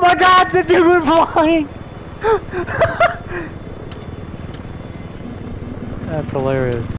my god, the dude went flying! That's hilarious.